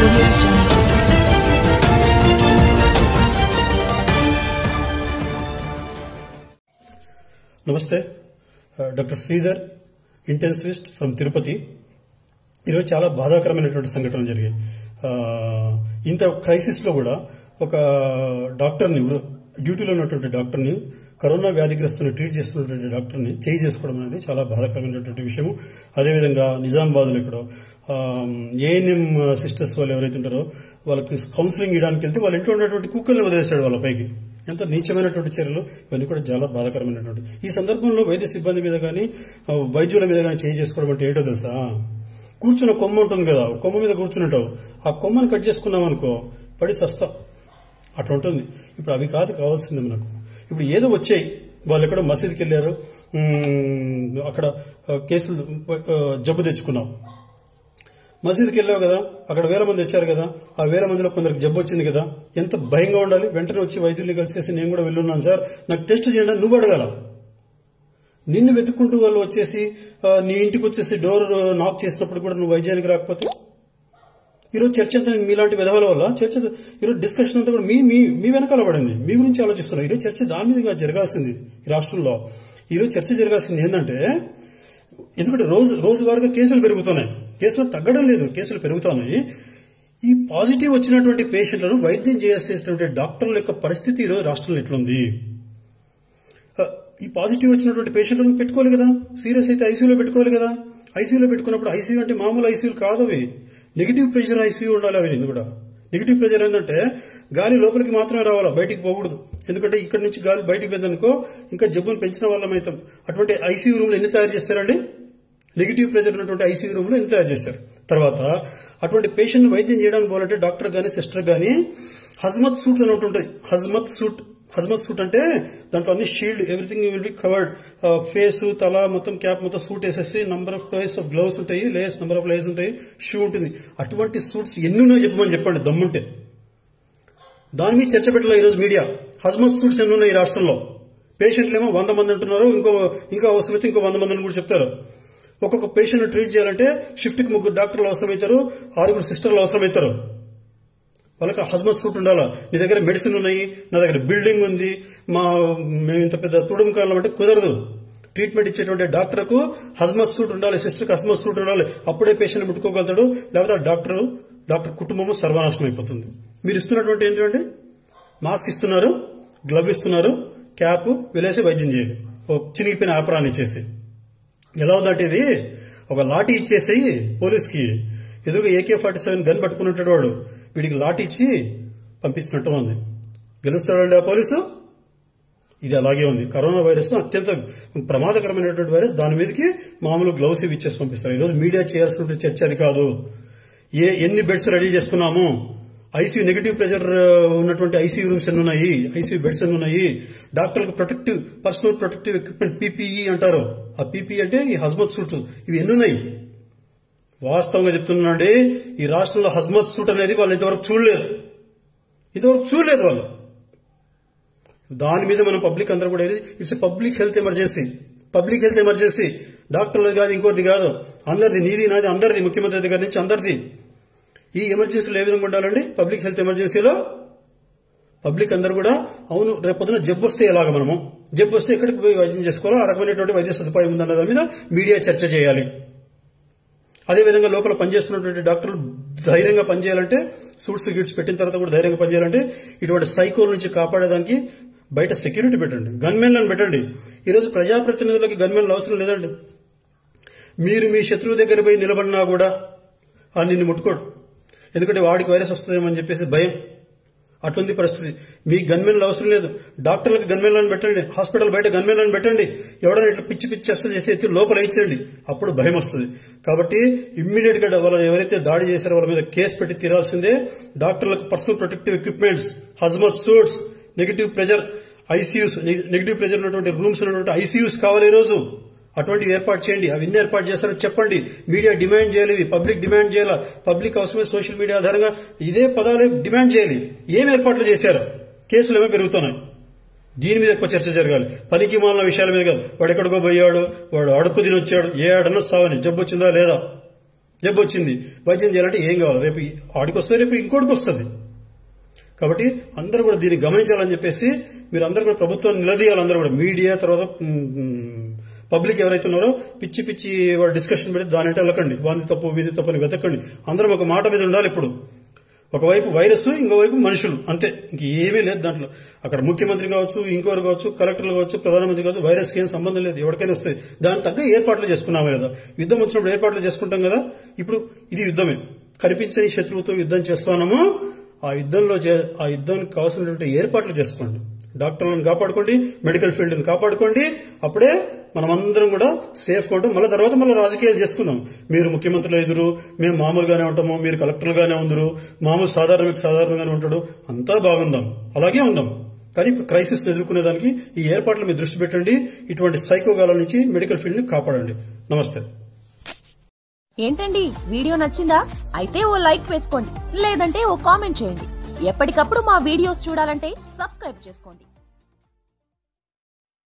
audio jungle. నమస్తే, doctor Sridhar, intensivist from Tirupati. ఈరోజు చాలా బాధాకరమైనటువంటి సంఘటనలు జరిగాయి. ఇంత క్రైసిస్ లో కూడా ఒక డాక్టర్ని, డ్యూటీలో ఉన్నటువంటి డాక్టర్ని, కరోనా వ్యాధిగ్రస్తుని ట్రీట్ చేస్తున్నటువంటి డాక్టర్ని చేయి చేసుకోవడం అనేది చాలా బాధాకరమైనటువంటి విషయం. అదేవిధంగా నిజామాబాద్ లో ఇక్కడ ఏఎన్ఎం సిస్టర్స్ వాళ్ళు ఎవరైతే ఉంటారో వాళ్ళకి కౌన్సిలింగ్ ఇవ్వడానికి వెళ్తే వాళ్ళ ఇంట్లో ఉన్నటువంటి కుక్కల్ని వదిలేశాడు వాళ్ళ పైకి. ఎంత నీచమైనటువంటి చర్యలు, ఇవన్నీ కూడా చాలా బాధాకరమైనటువంటి. ఈ సందర్భంలో వైద్య సిబ్బంది మీద కానీ వైద్యుల మీద కానీ చేయి చేసుకోవడం అంటే ఏంటో తెలుసా? కూర్చున్న కొమ్మ ఉంటుంది కదా, కొమ్మ మీద కూర్చుంటావు, ఆ కొమ్మను కట్ చేసుకున్నాం అనుకో పడి చస్తా, అట్లా ఉంటుంది. ఇప్పుడు అవి కాదు కావాల్సింది మనకు. ఇప్పుడు ఏదో వచ్చాయి, వాళ్ళు ఎక్కడో మసీదుకి వెళ్లారు, అక్కడ కేసులు జబ్బు తెచ్చుకున్నాం. మసీదుకి వెళ్ళావు కదా, అక్కడ 1000 మంది వచ్చారు కదా, ఆ 1000 మందిలో కొందరికి జబ్బు వచ్చింది కదా, ఎంత భయంగా ఉండాలి. వెంటనే వచ్చి వైద్యుల్ని కలిసేసి నేను కూడా వెళ్ళున్నాను సార్, నాకు టెస్ట్ చేయండి నువ్వు అడగాల. నిన్ను వెతుక్కుంటూ వాళ్ళు వచ్చేసి నీ ఇంటికి వచ్చేసి డోర్ నాక్ చేసినప్పుడు కూడా నువ్వు వైద్యానికి రాకపోతే, ఈరోజు చర్చ అంతా మీలాంటి విధవాల వల్ల చర్చ, ఈరోజు డిస్కషన్ అంతా కూడా మీ వెనకాల పడింది, మీ గురించి ఆలోచిస్తున్నారు. ఈరోజు చర్చ దాని మీద జరగాల్సింది. ఈ రాష్ట్రంలో ఈరోజు చర్చ జరగాల్సింది ఏంటంటే, ఎందుకంటే రోజువారీగా కేసులు పెరుగుతున్నాయి, కేసులు తగ్గడం లేదు, కేసులు పెరుగుతున్నాయి. ఈ పాజిటివ్ వచ్చినటువంటి పేషెంట్లను వైద్యం చేసేటువంటి డాక్టర్ల యొక్క పరిస్థితి ఈరోజు రాష్ట్రంలో ఎట్లుంది? ఈ పాజిటివ్ వచ్చినటువంటి పేషెంట్లను పెట్టుకోవాలి కదా, సీరియస్ అయితే ఐసీయూలో పెట్టుకోవాలి కదా. ఐసీయూలో పెట్టుకున్నప్పుడు ఐసీయూ అంటే మామూలు ఐసీయూలు కాదు, అవి నెగిటివ్ ప్రెషర్ ఐసీయూ ఉండాలి. అవి కూడా నెగిటివ్ ప్రెషర్ ఏంటంటే గాలి లోపలికి మాత్రమే రావాలా, బయటికి పోకూడదు. ఎందుకంటే ఇక్కడ నుంచి గాలి బయటికి పోయిందనుకో ఇంకా జబ్బును పెంచిన వాళ్ళం అవుతాం. అటువంటి ఐసీయూ రూమ్ లో ఎన్ని తయారు చేస్తారండి? నెగిటివ్ ప్రెషర్ ఉన్నటువంటి ఐసీయూ రూమ్ లో ఎన్ని తయారు చేశారు? తర్వాత అటువంటి పేషెంట్ వైద్యం చేయడానికి పోవాలంటే డాక్టర్ గానీ సిస్టర్ గానీ హజ్మత్ సూట్స్ అని ఉంటుంటాయి. హజ్మత్ సూట్ అంటే దాంట్లో అన్ని shield, everything will be covered, face, తల మొత్తం, క్యాప్ మొత్తం సూట్ వేసేసి number of layers of gloves ఉంటాయి, నంబర్ ఆఫ్ లేయర్స్ ఉంటాయి, షూ ఉంటుంది. అటువంటి సూట్స్ ఎన్నున్నాయో చెప్పమని చెప్పండి దమ్ముంటే. దాని మీద చర్చ పెట్టాలి ఈరోజు మీడియా. హజ్మత్ సూట్స్ ఎన్నున్నాయి ఈ రాష్ట్రంలో? పేషెంట్లు ఏమో 100 మంది అంటున్నారు, ఇంకా అవసరమైతే ఇంకో 100 మందిని కూడా చెప్తారు. ఒక్కొక్క పేషెంట్ ట్రీట్ చేయాలంటే షిఫ్ట్ కి 3 డాక్టర్లు అవసరమవుతారు, 6 సిస్టర్లు అవసరమవుతారు. వాళ్ళకి హజ్మత్ సూట్ ఉండాలా. నీ దగ్గర మెడిసిన్ ఉన్నాయి, నా దగ్గర బిల్డింగ్ ఉంది, మేము ఇంత పెద్ద తుడుము అంటే కుదరదు. ట్రీట్మెంట్ ఇచ్చేటువంటి డాక్టర్ కు హజ్మత్ సూట్ ఉండాలి, సిస్టర్ కి హజ్మత్ సూట్ ఉండాలి. అప్పుడే పేషెంట్ ముట్టుకోగలుగుతాడు, లేకపోతే డాక్టర్ కుటుంబము సర్వనాశనం అయిపోతుంది. మీరు ఇస్తున్నటువంటి ఏంటంటే మాస్క్ ఇస్తున్నారు, గ్లవ్ ఇస్తున్నారు, క్యాప్ వెలేసి వైద్యం చేయాలి. చినిగిపోయిన ఆపరాన్ని ఇచ్చేసి ఎలా ఉందంటే, ఇది ఒక లాఠీ ఇచ్చేసి పోలీస్ కి ఎదురుగా AK-47 గన్ పట్టుకున్నట్టు వాడు వీడికి లాఠీ ఇచ్చి పంపించినట్టు ఉంది. గెలుస్తాడండి ఆ పోలీసు? ఇది అలాగే ఉంది. కరోనా వైరస్ అత్యంత ప్రమాదకరమైనటువంటి వైరస్, దాని మీదకి మామూలు గ్లౌస్ ఇచ్చేసి పంపిస్తారు. ఈరోజు మీడియా చేయాల్సిన చర్చ అది కాదు. ఎన్ని బెడ్స్ రెడీ చేసుకున్నాము, ఐసీయూ నెగిటివ్ ప్రెషర్ ఉన్నటువంటి ఐసీయూ రూమ్స్ ఎన్ని ఉన్నాయి, ఐసీయూ బెడ్స్ ఎన్ని ఉన్నాయి, డాక్టర్లకు పర్సనల్ ప్రొటెక్టివ్ ఎక్విప్మెంట్ PPE అంటారు. ఆ PPE అంటే ఈ హజ్మత్ సూట్స్, ఇవి ఎన్ని ఉన్నాయి? వాస్తవంగా చెప్తున్నానండి, ఈ రాష్ట్రంలో హజ్మత్ సూట్ అనేది వాళ్ళు ఇంతవరకు చూడలేదు వాళ్ళు. దాని మీద మనం పబ్లిక్ అందరూ కూడా, ఇట్స్ పబ్లిక్ హెల్త్ ఎమర్జెన్సీ. డాక్టర్లది కాదు, ఇంకోటిది కాదు, అందరిది, నీది నాది అందరిది, ముఖ్యమంత్రి దగ్గర నుంచి అందరిది. ఈ ఎమర్జెన్సీలో ఏ విధంగా ఉండాలండి? పబ్లిక్ హెల్త్ ఎమర్జెన్సీలో పబ్లిక్ అందరూ కూడా అవును రేపొద్దున జబ్బు వస్తే ఎలాగ, జబ్బు వస్తే ఎక్కడికి పోయి వైద్యం చేసుకోవాలో ఆ రకమైనటువంటి వైద్య సదుపాయం ఉందన్న దాని మీద మీడియా చర్చ చేయాలి. అదేవిధంగా లోపల పనిచేస్తున్నటువంటి డాక్టర్లు ధైర్యంగా పనిచేయాలంటే, సూట్స్ గిట్స్ పెట్టిన తర్వాత కూడా ధైర్యంగా పనిచేయాలంటే ఇటువంటి సైకోల నుంచి కాపాడేదానికి బయట సెక్యూరిటీ పెట్టండి, గన్మెన్లను పెట్టండి. ఈరోజు ప్రజాప్రతినిధులకి గన్మెన్లు అవసరం లేదండి. మీరు మీ శత్రువు దగ్గర పోయి నిలబడినా కూడా నిన్ను ముట్టుకోడు, ఎందుకంటే వాడికి వైరస్ వస్తుందేమని చెప్పేసి భయం. అటువంటి పరిస్థితి. మీ గన్మెన్లు అవసరం లేదు, డాక్టర్లకు గన్మెన్లను పెట్టండి, హాస్పిటల్ బయట గన్మెన్లను పెట్టండి. ఎవడైనా ఇట్లా పిచ్చి అసలు చేసి ఎత్తి లోపల ఇచ్చండి, అప్పుడు భయం వస్తుంది. కాబట్టి ఇమ్మీడియట్ గా వాళ్ళు ఎవరైతే దాడి చేశారో వాళ్ళ మీద కేసు పెట్టి తీరాల్సిందే. డాక్టర్లకు personal protective equipments, hazmat suits, negative pressure ICUs, negative pressure ఉన్నటువంటి రూమ్స్ ఉన్నటువంటి ఐసీయూస్ కావాలి ఈరోజు. అటువంటివి ఏర్పాటు చేయండి. అవి ఎన్ని ఏర్పాటు చేస్తారో చెప్పండి. మీడియా డిమాండ్ చేయాలి, పబ్లిక్ డిమాండ్ చేయాలి. పబ్లిక్ అవసరమే సోషల్ మీడియా ఆధారంగా ఇదే పదాలే డిమాండ్ చేయాలి. ఏం ఏర్పాట్లు చేశారు? కేసులు ఏమో పెరుగుతున్నాయి, దీని మీద ఎక్కువ చర్చ జరగాలి. పనికి మాలిన విషయాల మీద కాదు. వాడు ఎక్కడికో పోయాడు, వాడు అడుక్కు తిని వచ్చాడు, ఏ ఆడన్నా సావని, జబ్బు వచ్చిందా లేదా, జబ్బు వచ్చింది, వైద్యం చేయాలంటే ఏం కావాలి, రేపు ఆడికి వస్తుంది, రేపు ఇంకోటికి వస్తుంది. కాబట్టి అందరూ కూడా దీన్ని గమనించాలని చెప్పేసి మీరు అందరూ కూడా ప్రభుత్వాన్ని నిలదీయాలి. అందరూ కూడా మీడియా, తర్వాత పబ్లిక్ ఎవరైతే ఉన్నారో పిచ్చి పిచ్చి వాడు డిస్కషన్ పెట్టి దాని అంటే వెళ్ళకండి. వాంది తప్పు వీది తప్పు అని వెతకండి. అందరం ఒక మాట మీద ఉండాలి. ఇప్పుడు ఒకవైపు వైరస్, ఇంకోవైపు మనుషులు, అంతే. ఇంక ఏమీ లేదు దాంట్లో. అక్కడ ముఖ్యమంత్రి కావచ్చు, ఇంకోరు కావచ్చు, కలెక్టర్లు కావచ్చు, ప్రధానమంత్రి కావచ్చు, వైరస్కి ఏం సంబంధం లేదు. ఎవరికైనా వస్తుంది. దాని తగ్గ ఏర్పాట్లు చేసుకున్నామే కదా. యుద్ధం వచ్చినప్పుడు ఏర్పాట్లు చేసుకుంటాం కదా. ఇప్పుడు ఇది యుద్ధమే. కనిపించని శత్రువుతో యుద్ధం చేస్తున్నాము. ఆ యుద్ధానికి కావాల్సినటువంటి ఏర్పాట్లు చేసుకోండి. డాక్టర్లను కాపాడుకోండి, మెడికల్ ఫీల్డ్ని కాపాడుకోండి. అప్పుడే మనమందరం కూడా సేఫ్గా ఉంటాం. తర్వాత రాజకీయాలు చేసుకుందాం. మీరు ముఖ్యమంత్రులు ఎదురు, మేము మామూలుగానే ఉంటాము, మీరు కలెక్టర్లుగానే ఉందరు, మామూలు సాధారణంగానే ఉంటాడు, అంతా బాగుందాం, అలాగే ఉందాం. కానీ క్రైసిస్ ఎదుర్కొనేదానికి ఈ ఏర్పాట్లు మీరు దృష్టి పెట్టండి. ఇటువంటి సైకోగాల నుంచి మెడికల్ ఫీల్డ్ ని కాపాడండి. నమస్తే. ఏంటండి, వీడియో నచ్చిందా? అయితే ఓ లైక్ వేసుకోండి, లేదంటే ఓ కామెంట్ చేయండి. ఎప్పటికప్పుడు మా వీడియోస్ చూడాలంటే సబ్స్క్రైబ్ చేసుకోండి.